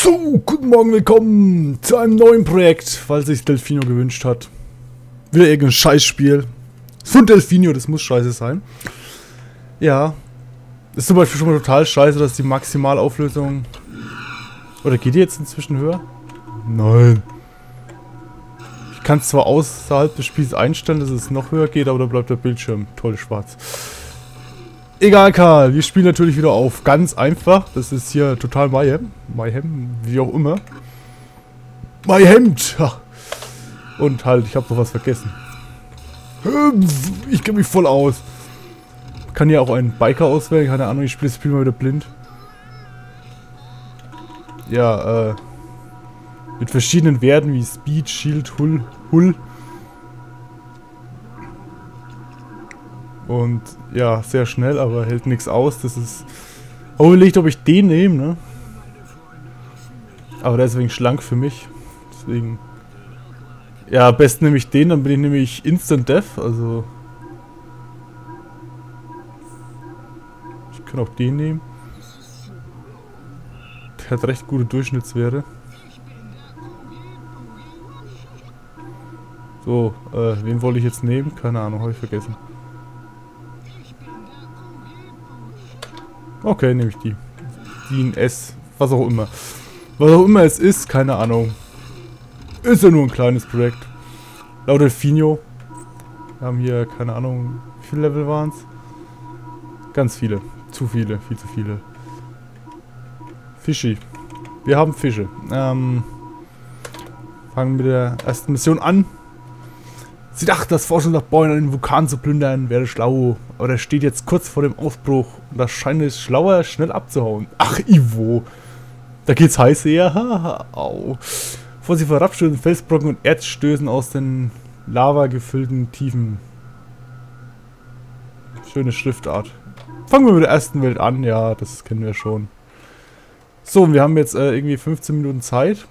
So, guten Morgen, willkommen zu einem neuen Projekt, weil sich Delfino gewünscht hat. Wieder irgendein Scheißspiel. Von Delfino, das muss scheiße sein. Ja. Ist zum Beispiel schon mal total scheiße, dass die Maximalauflösung... Oder geht die jetzt inzwischen höher? Nein. Ich kann es zwar außerhalb des Spiels einstellen, dass es noch höher geht, aber da bleibt der Bildschirm toll schwarz. Egal, Karl, wir spielen natürlich wieder auf ganz einfach. Das ist hier total Mayhem, wie auch immer. Mayhemd! Und halt, ich habe noch was vergessen. Ich kenne mich voll aus. Kann ja auch einen Biker auswählen, keine Ahnung, ich spiele das Spiel mal wieder blind. Ja, mit verschiedenen Werten wie Speed, Shield, Hull. Und ja, sehr schnell, aber hält nichts aus. Das ist auch überlegt, ob ich den nehme, ne? Aber der ist wegen schlank für mich. Deswegen. Ja, am besten nehme ich den, dann bin ich nämlich Instant Death. Also. Ich kann auch den nehmen. Der hat recht gute Durchschnittswerte. So, wen wollte ich jetzt nehmen? Keine Ahnung, habe ich vergessen. Okay, nehme ich die. Die in S. Was auch immer. Was auch immer es ist, keine Ahnung. Ist ja nur ein kleines Projekt. Laut Delfino. Wir haben hier, keine Ahnung, wie viele Level waren es? Ganz viele. Zu viele. Viel zu viele. Fischi. Wir haben Fische. Fangen mit der ersten Mission an. Sie dachte, das Forschung nach Bäumen an den Vulkan zu plündern, wäre schlau. Aber er steht jetzt kurz vor dem Ausbruch. Und das scheint es schlauer, schnell abzuhauen. Ach, Ivo. Da geht's heiß her. Haha, au. Bevor sie vorabstößen, Felsbrocken und Erdstößen aus den lavagefüllten Tiefen. Schöne Schriftart. Fangen wir mit der ersten Welt an. Ja, das kennen wir schon. So, wir haben jetzt irgendwie 15 Minuten Zeit.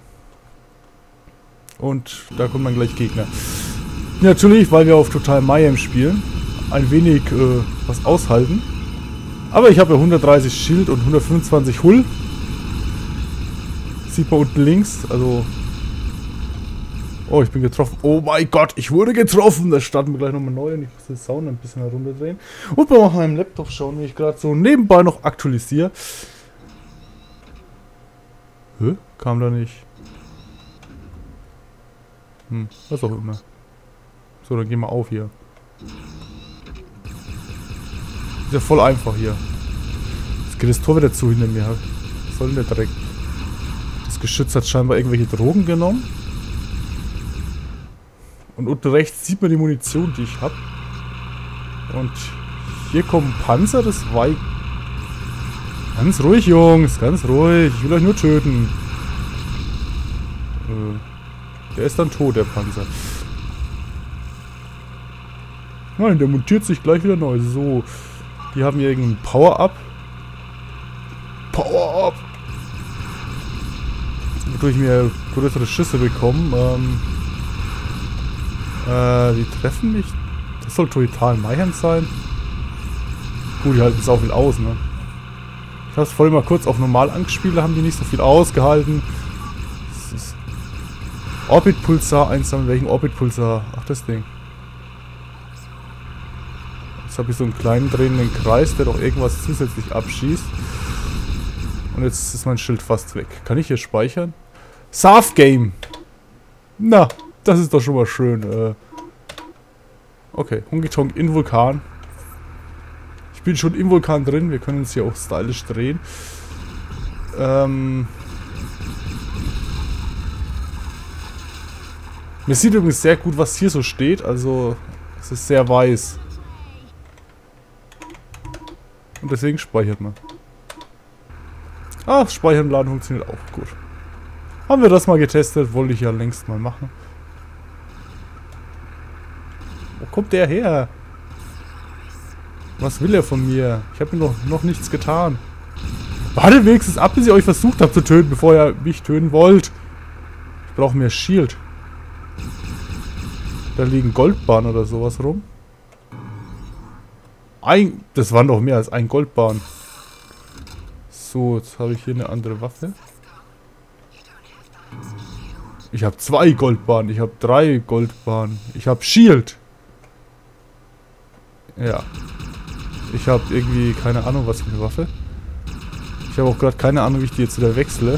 Und da kommt dann gleich Gegner. Natürlich, weil wir auf Total Mayhem spielen, ein wenig was aushalten. Aber ich habe ja 130 Schild und 125 Hull. Sieht man unten links, also... Oh, ich bin getroffen. Oh mein Gott, ich wurde getroffen! Das starten wir gleich nochmal neu und ich muss den Sound ein bisschen herunterdrehen. Und mal auf meinem Laptop schauen, wie ich gerade so nebenbei noch aktualisiere. Hä? Kam da nicht. Was auch immer. So, dann gehen wir auf hier. Ist ja voll einfach hier. Jetzt geht das Tor wieder zu hinter mir. Was soll denn der Dreck? Das Geschütz hat scheinbar irgendwelche Drogen genommen. Und unten rechts sieht man die Munition, die ich habe. Und hier kommen Panzer, das war... Ganz ruhig, Jungs, ganz ruhig. Ich will euch nur töten. Der ist dann tot, der Panzer. Nein, der montiert sich gleich wieder neu. So, die haben hier irgendeinen Power-Up. Power-Up! Wodurch wir größere Schüsse bekommen. Die treffen mich. Das soll Total Mayhem sein. Gut, die halten es auch viel aus, ne? Ich habe es vorhin mal kurz auf normal angespielt, da haben die nicht so viel ausgehalten. Das ist Orbit-Pulsar einsammeln. Welchen Orbit-Pulsar? Ach, das Ding. Jetzt habe ich so einen kleinen drehenden Kreis, der doch irgendwas zusätzlich abschießt. Und jetzt ist mein Schild fast weg. Kann ich hier speichern? Surf Game! Na, das ist doch schon mal schön. Okay, Honky-Tonk in Vulkan. Ich bin schon im Vulkan drin. Wir können uns hier auch stylisch drehen. Mir sieht übrigens sehr gut, was hier so steht. Also, es ist sehr weiß. Und deswegen speichert man. Ah, das Speichern und Laden funktioniert auch gut. Haben wir das mal getestet? Wollte ich ja längst mal machen. Wo kommt der her? Was will er von mir? Ich habe ihm noch nichts getan. Wartet wenigstens ab, bis ihr euch versucht habt zu töten, bevor ihr mich töten wollt. Ich brauche mehr Shield. Da liegen Goldbarren oder sowas rum. Das waren doch mehr als ein Goldbarren. So, jetzt habe ich hier eine andere Waffe. Ich habe 2 Goldbahnen. Ich habe 3 Goldbahnen. Ich habe Shield. Ja. Ich habe irgendwie keine Ahnung, was für eine Waffe. Ich habe auch gerade keine Ahnung, wie ich die jetzt wieder wechsle.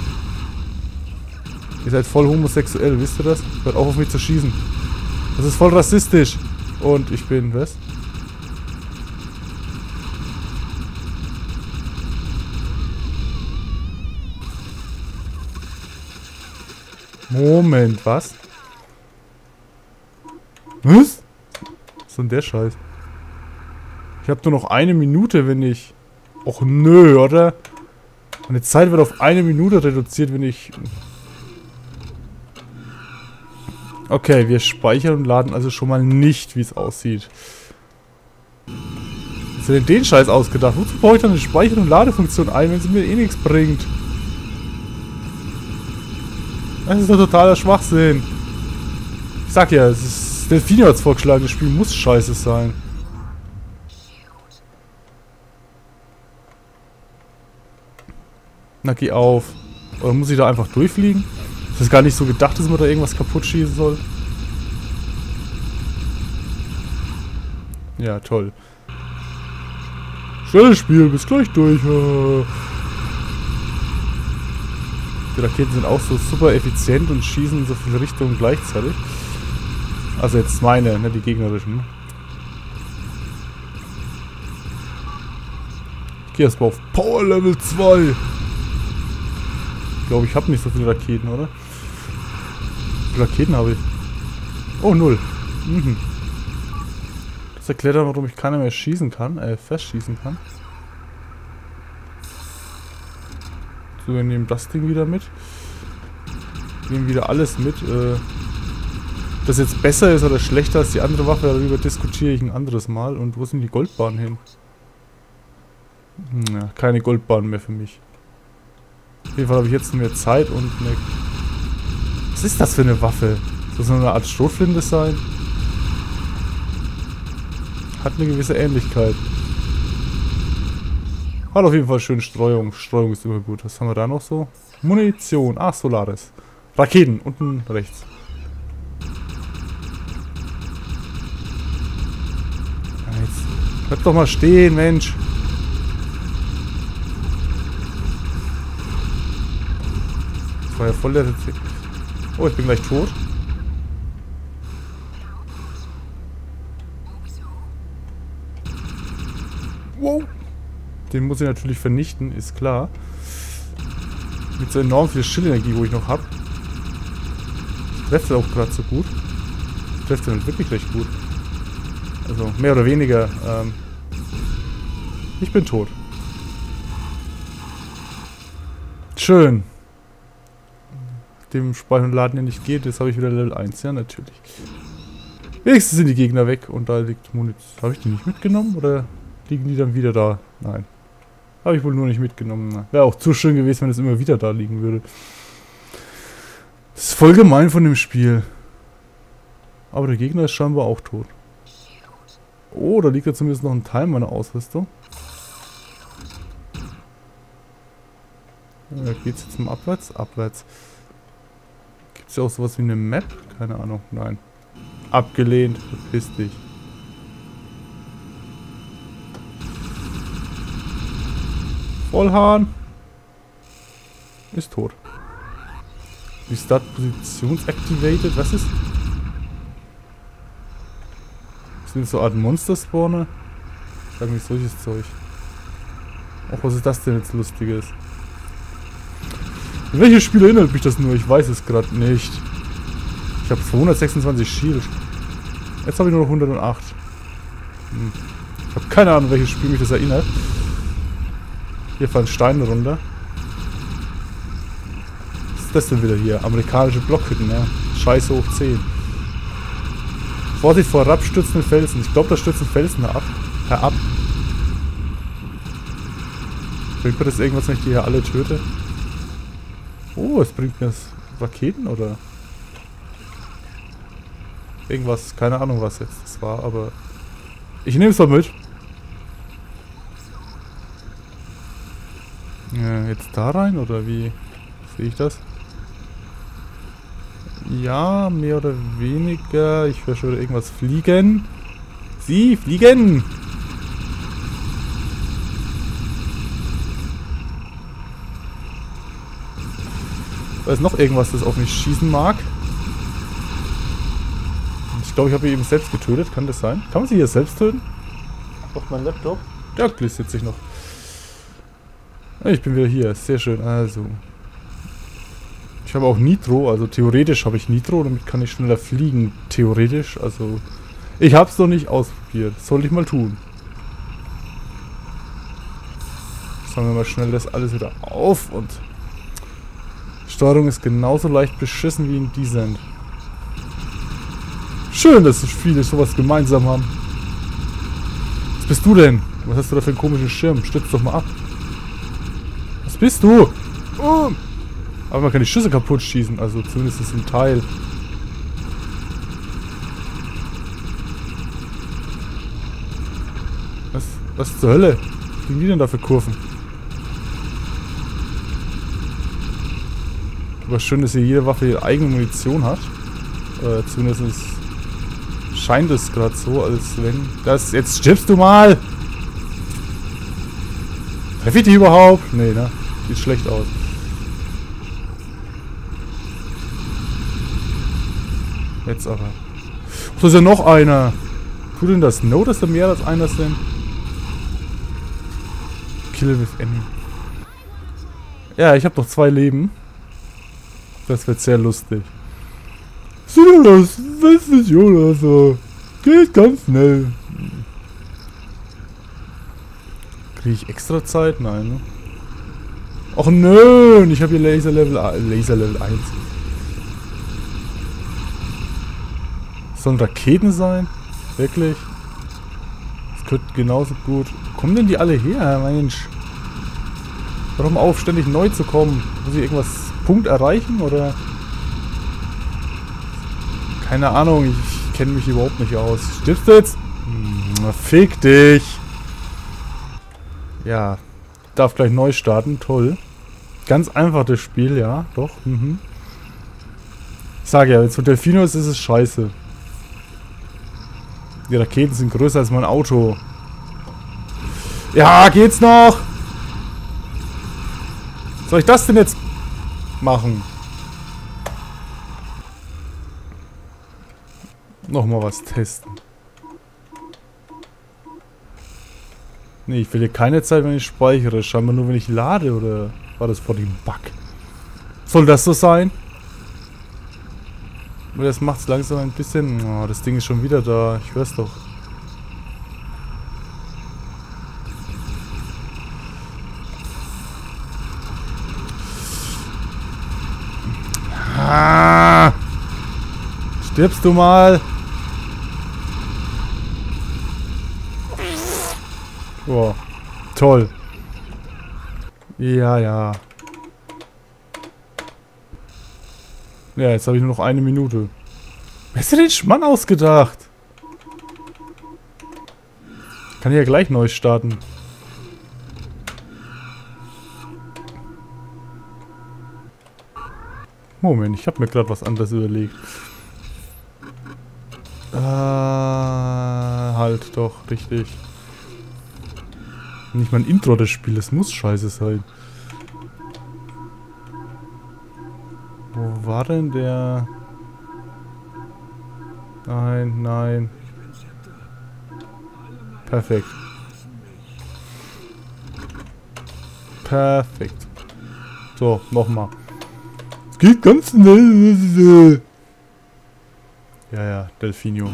Ihr seid voll homosexuell, wisst ihr das? Hört auf mich zu schießen. Das ist voll rassistisch. Und ich bin, was? Moment, was? Was? Was ist denn der Scheiß? Ich habe nur noch 1 Minute, wenn ich... Och nö, oder? Meine Zeit wird auf 1 Minute reduziert, wenn ich... Okay, wir speichern und laden also schon mal nicht, wie es aussieht. Was ist denn den Scheiß ausgedacht? Wozu brauche ich dann eine Speichern- und Ladefunktion ein, wenn sie mir eh nichts bringt? Das ist doch totaler Schwachsinn. Ich sag ja, es ist... Delfinio hat's vorgeschlagen, das Spiel muss scheiße sein. Na, geh auf. Oder muss ich da einfach durchfliegen? Ist das gar nicht so gedacht, dass man da irgendwas kaputt schießen soll? Ja, toll. Schnelles Spiel, bis gleich durch. Die Raketen sind auch so super effizient und schießen in so viele Richtungen gleichzeitig. Also jetzt meine, ne, die gegnerischen. Ich gehe erstmal auf Power Level 2. Ich glaube, ich habe nicht so viele Raketen, oder? Wie viele Raketen habe ich? Oh, 0. Mhm. Das erklärt dann, warum ich keiner mehr schießen kann, festschießen kann. So, wir nehmen das Ding wieder mit. Wir nehmen wieder alles mit. Ob das jetzt besser ist oder schlechter als die andere Waffe, darüber diskutiere ich ein anderes Mal. Und wo sind die Goldbahnen hin? Ja, keine Goldbahnen mehr für mich. Auf jeden Fall habe ich jetzt mehr Zeit und eine... Was ist das für eine Waffe? Soll das so eine Art Schrotflinte sein? Hat eine gewisse Ähnlichkeit. Hat auf jeden Fall schön Streuung. Streuung ist immer gut. Was haben wir da noch so? Munition. Ah, Solaris. Raketen. Unten rechts. Jetzt bleib doch mal stehen, Mensch. Das war ja voll der... Oh, ich bin gleich tot. Wow. Den muss ich natürlich vernichten, ist klar. Mit so enorm viel Schildenergie, wo ich noch habe. Ich treffe auch gerade so gut. Ich treffe den wirklich recht gut. Also mehr oder weniger. Ich bin tot. Schön. Dem Speichern und Laden ja nicht geht, jetzt habe ich wieder Level 1. Ja, natürlich. Wenigstens sind die Gegner weg und da liegt Munition. Habe ich die nicht mitgenommen oder liegen die dann wieder da? Nein. Habe ich wohl nur nicht mitgenommen. Wäre auch zu schön gewesen, wenn es immer wieder da liegen würde. Das ist voll gemein von dem Spiel. Aber der Gegner ist scheinbar auch tot. Oh, da liegt ja zumindest noch ein Teil meiner Ausrüstung. Ja, geht's jetzt zum Abwärts? Abwärts. Gibt es ja auch sowas wie eine Map? Keine Ahnung, nein. Abgelehnt, verpiss dich. Vollhahn. Ist tot. Restart Positionsactivated, was ist? Sind das so Art Monster-Spawner? Ich sag nicht solches Zeug. Auch was ist das denn jetzt Lustiges? In welches Spiel erinnert mich das nur? Ich weiß es gerade nicht. Ich habe 226 Shield. Jetzt habe ich nur noch 108. Ich habe keine Ahnung, welches Spiel mich das erinnert. Hier fallen Steine runter. Was ist das denn wieder hier? Amerikanische Blockhütten, ja. Scheiße hoch 10. Vorsicht vor herabstürzenden Felsen. Ich glaube, da stürzen Felsen herab. Bringt mir das irgendwas, wenn ich die hier alle töte? Oh, es bringt mir das Raketen oder irgendwas, keine Ahnung was jetzt das war, aber ich nehme es mal mit. Ja, jetzt da rein oder wie sehe ich das? Ja, mehr oder weniger. Ich höre schon wieder irgendwas fliegen. Sie fliegen! Da ist noch irgendwas, das auf mich schießen mag. Ich glaube, ich habe ihn eben selbst getötet. Kann das sein? Kann man sie hier selbst töten? Auf mein Laptop? Ja, glitzert sich noch. Ich bin wieder hier. Sehr schön. Also. Ich habe auch Nitro. Also theoretisch habe ich Nitro. Damit kann ich schneller fliegen. Theoretisch. Also. Ich habe es noch nicht ausprobiert. Sollte ich mal tun. Sagen wir mal schnell das alles wieder auf. Und Steuerung ist genauso leicht beschissen wie in Descent. Schön, dass so viele sowas gemeinsam haben. Was bist du denn? Was hast du da für einen komischen Schirm? Stütz doch mal ab. Was bist du? Oh. Aber man kann die Schüsse kaputt schießen. Also zumindest ist ein Teil. Was zur Hölle? Was kriegen die denn da für Kurven? Aber schön, dass hier jede Waffe ihre eigene Munition hat. Zumindest scheint es gerade so, als wenn das... Jetzt stirbst du mal! Treffe ich die überhaupt? Nee, ne? Sieht schlecht aus. Jetzt aber. Oh, da ist ja noch einer. Tut denn das No, dass da mehr als einer sind? Kill with enemy. Ja, ich habe noch 2 Leben. Das wird sehr lustig. Jonas, das ist Jonas. Geht ganz schnell. Kriege ich extra Zeit? Nein, ne? Och nö, ich habe hier Laser Level 1. Sollen Raketen sein? Wirklich? Das könnte genauso gut. Wo kommen denn die alle her, Mensch? Hör doch mal auf, ständig neu zu kommen. Muss ich irgendwas Punkt erreichen oder? Keine Ahnung, ich kenne mich überhaupt nicht aus. Stirbst du jetzt? Fick dich! Ja, darf gleich neu starten, toll. Ganz einfach das Spiel, ja, doch. Ich sage ja, wenn es mit Delfino ist, ist es scheiße. Die Raketen sind größer als mein Auto. Ja, geht's noch? Soll ich das denn jetzt machen? Nochmal was testen. Nee, ich will hier keine Zeit, wenn ich speichere. Scheinbar nur, wenn ich lade, oder war das vor dem Bug? Soll das so sein? Aber das macht es langsam ein bisschen... Oh, das Ding ist schon wieder da. Ich hör's doch. Ah! Stirbst du mal? Oh, toll. Ja, ja. Ja, jetzt habe ich nur noch 1 Minute. Wer ist denn den Schmann ausgedacht? Kann ich ja gleich neu starten. Moment, ich habe mir gerade was anderes überlegt. Halt doch, richtig. Nicht mal ein Intro des Spiels, es muss scheiße sein. Wo war denn der... Nein, nein. Perfekt. Perfekt. So, nochmal. Es geht ganz schnell. Ja, ja, Delfinio.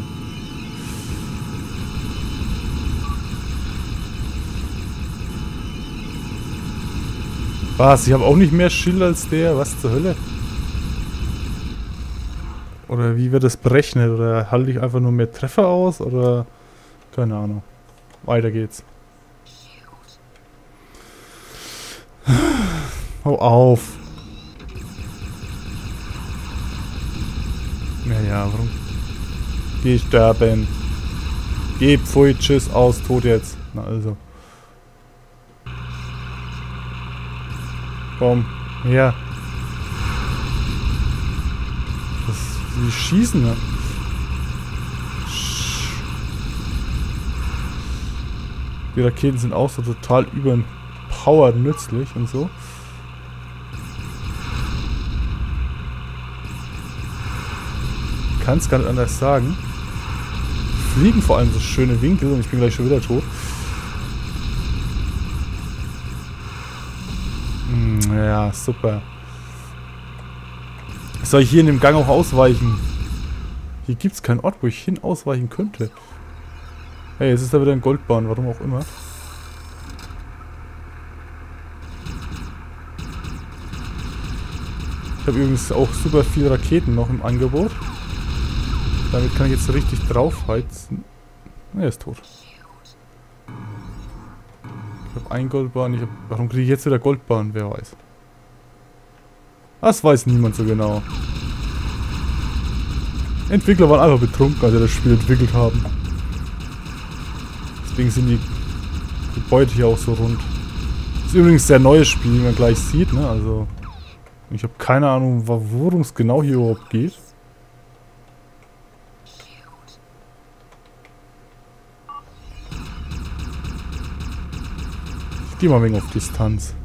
Was? Ich habe auch nicht mehr Schild als der? Was zur Hölle? Oder wie wird das berechnet? Oder halte ich einfach nur mehr Treffer aus? Oder... Keine Ahnung. Weiter geht's. Hau auf. Naja, warum? Geh sterben. Geh, pfui, tschüss, aus, tot jetzt. Na also. Komm, her. Das Die schießen, ne? Die Raketen sind auch so total überpowered nützlich und so. Kann es gar nicht anders sagen. Fliegen vor allem so schöne Winkel und ich bin gleich schon wieder tot. Ja, super. Soll ich hier in dem Gang auch ausweichen? Hier gibt es keinen Ort, wo ich hin ausweichen könnte. Hey, jetzt ist da wieder ein Goldbahn, warum auch immer. Ich habe übrigens auch super viele Raketen noch im Angebot. Damit kann ich jetzt richtig draufheizen. Er ist tot. Ich habe einen Goldbahn. Warum kriege ich jetzt wieder Goldbahn? Wer weiß. Das weiß niemand so genau. Entwickler waren einfach betrunken, als sie das Spiel entwickelt haben. Deswegen sind die Gebäude hier auch so rund. Das ist übrigens ein sehr neues Spiel, wie man gleich sieht, ne? Also, ich habe keine Ahnung, worum es genau hier überhaupt geht. Ich gehe mal ein wenig auf Distanz.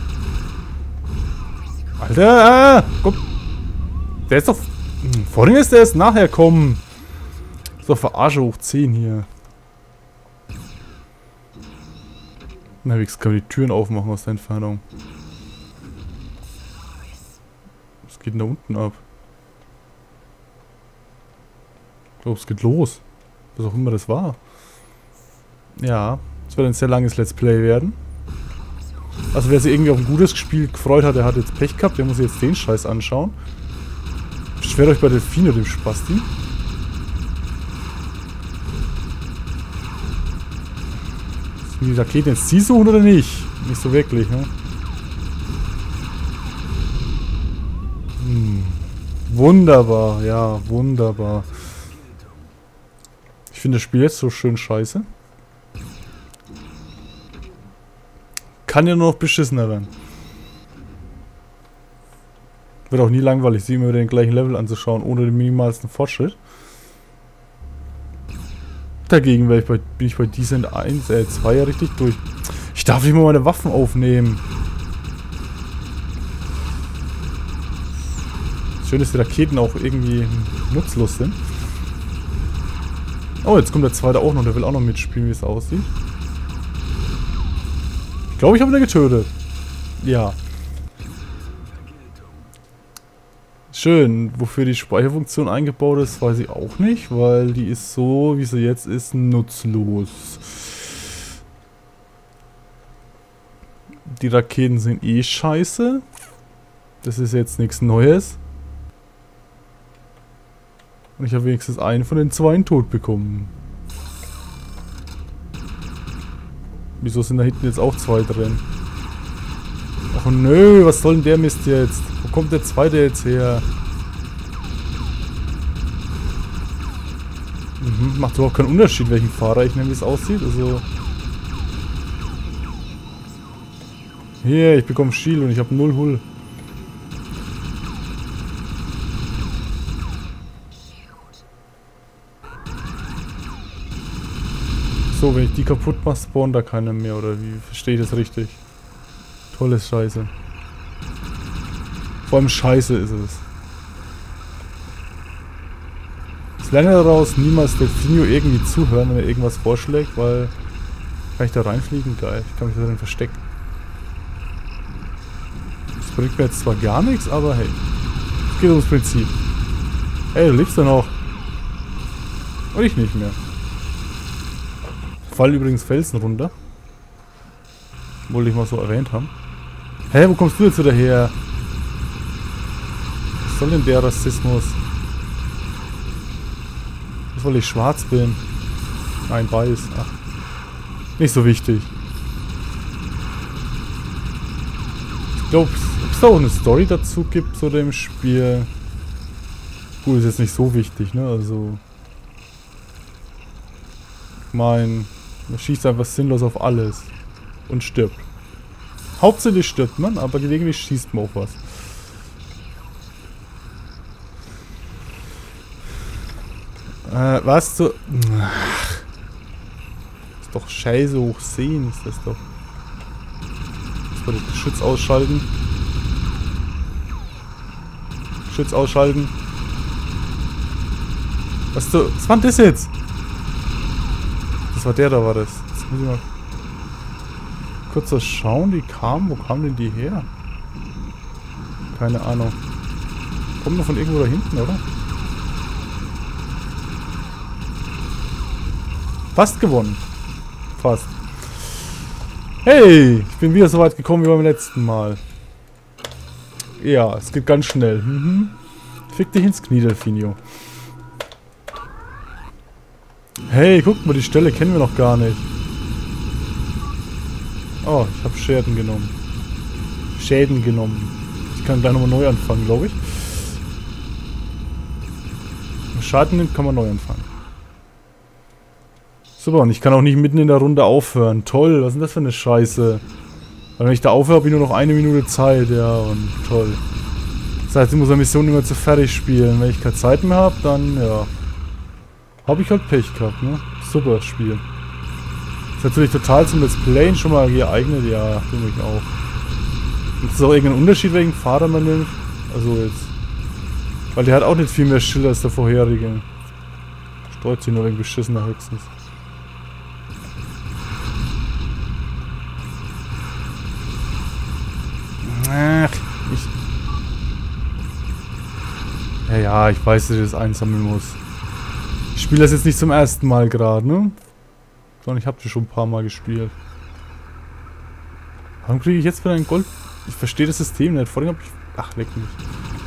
Alter! Guck! Der ist doch... Vorhin ist der erst nachher kommen. So, Verarsche hoch 10 hier. Na, wenigstens kann man die Türen aufmachen aus der Entfernung. Was geht denn da unten ab? Ich glaube, es geht los. Was auch immer das war. Ja, es wird ein sehr langes Let's Play werden. Also wer sich irgendwie auf ein gutes Spiel gefreut hat, der hat jetzt Pech gehabt. Der muss jetzt den Scheiß anschauen. Beschwert euch bei Delfino, dem Spasti. Sind die Raketen jetzt sie suchen oder nicht? Nicht so wirklich, ne? Wunderbar, ja, wunderbar. Ich finde das Spiel jetzt so schön scheiße. Kann ja nur noch beschissener werden. Wird auch nie langweilig, sich immer wieder den gleichen Level anzuschauen, ohne den minimalsten Fortschritt. Dagegen bin ich bei Descent 2 ja richtig durch. Ich darf nicht mal meine Waffen aufnehmen. Schön, dass die Raketen auch irgendwie nutzlos sind. Oh, jetzt kommt der zweite auch noch, der will auch noch mitspielen, wie es aussieht. Ich glaube, ich habe ihn getötet. Ja. Schön. Wofür die Speicherfunktion eingebaut ist, weiß ich auch nicht, weil die ist so, wie sie jetzt ist, nutzlos. Die Raketen sind eh scheiße. Das ist jetzt nichts Neues. Und ich habe wenigstens einen von den zweien tot bekommen. Wieso sind da hinten jetzt auch zwei drin? Ach nö, was soll denn der Mist jetzt? Wo kommt der zweite jetzt her? Macht überhaupt keinen Unterschied, welchen Fahrer ich nehme, wie es aussieht. Also. Hier, ich bekomme Shield und ich habe 0 Hull. So, wenn ich die kaputt mache, spawnt da keiner mehr, oder wie? Verstehe ich das richtig? Tolles Scheiße. Vor allem Scheiße ist es. Ich lerne daraus, niemals Delfino irgendwie zuhören, wenn er irgendwas vorschlägt, weil... Kann ich da reinfliegen? Geil, ich kann mich da drin verstecken. Das bringt mir jetzt zwar gar nichts, aber hey. Es geht ums Prinzip. Hey, du lebst ja noch. Und ich nicht mehr. Fallen übrigens Felsen runter. Wollte ich mal so erwähnt haben. Hä, wo kommst du jetzt wieder her? Was soll denn der Rassismus? Was, weil ich schwarz bin? Nein, weiß. Ach. Nicht so wichtig. Ich glaube, ob es da auch eine Story dazu gibt zu dem Spiel. Gut, ist jetzt nicht so wichtig, ne? Also. Ich meine, man schießt einfach sinnlos auf alles. Und stirbt. Hauptsächlich stirbt man, aber gelegentlich schießt man auch was. Was du... Ach. Ist doch scheiße hoch sehen, ist das doch. Jetzt wollte ich den Schutz ausschalten. Schutz ausschalten. Was war denn das jetzt? Das war der, da war das. Jetzt muss ich mal kurz das schauen, die kam. Wo kam denn die her? Keine Ahnung. Kommt noch von irgendwo da hinten, oder? Fast gewonnen. Fast. Hey, ich bin wieder so weit gekommen wie beim letzten Mal. Ja, es geht ganz schnell. Fick dich ins Knie, Delfinio. Hey, guck mal, die Stelle kennen wir noch gar nicht. Oh, ich habe Schäden genommen. Ich kann gleich nochmal neu anfangen, glaube ich. Wenn man Schaden nimmt, kann man neu anfangen. Super, und ich kann auch nicht mitten in der Runde aufhören. Toll, was ist denn das für eine Scheiße? Weil wenn ich da aufhöre, habe ich nur noch 1 Minute Zeit. Ja, und toll. Das heißt, ich muss eine Mission immer zu fertig spielen. Wenn ich keine Zeit mehr habe, dann, ja. Habe ich halt Pech gehabt, ne? Super Spiel. Ist natürlich total zum Let's Playen schon mal geeignet. Ja, für mich auch. Gibt es auch irgendeinen Unterschied, welchen Fahrer man nimmt? Also jetzt. Weil der hat auch nicht viel mehr Schild als der vorherige. Steuert sich nur wegen beschissener höchstens. Ach, ja, ich weiß, dass ich das einsammeln muss. Ich spiele das jetzt nicht zum ersten Mal gerade, ne? Sondern ich habe das schon ein paar Mal gespielt. Warum kriege ich jetzt wieder ein Gold? Ich verstehe das System nicht. Vorhin habe ich... Ach, leck mich.